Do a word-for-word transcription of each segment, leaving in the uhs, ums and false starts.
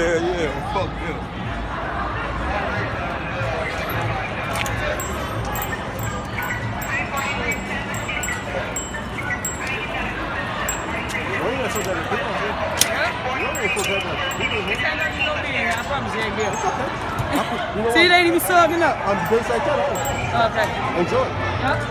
hell yeah. Fuck yeah. See, it ain't even subbing up. I'm just like that. Okay. Enjoy. Huh?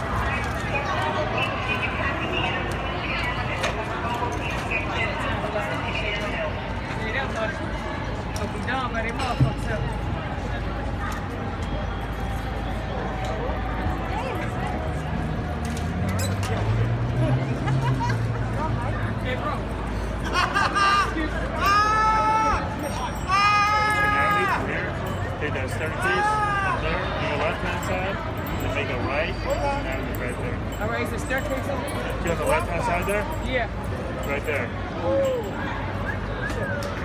Take that staircase there on the left hand side, and make a right, and right there. Alright, is the staircase over there? See on the left hand side there? Yeah. Right there.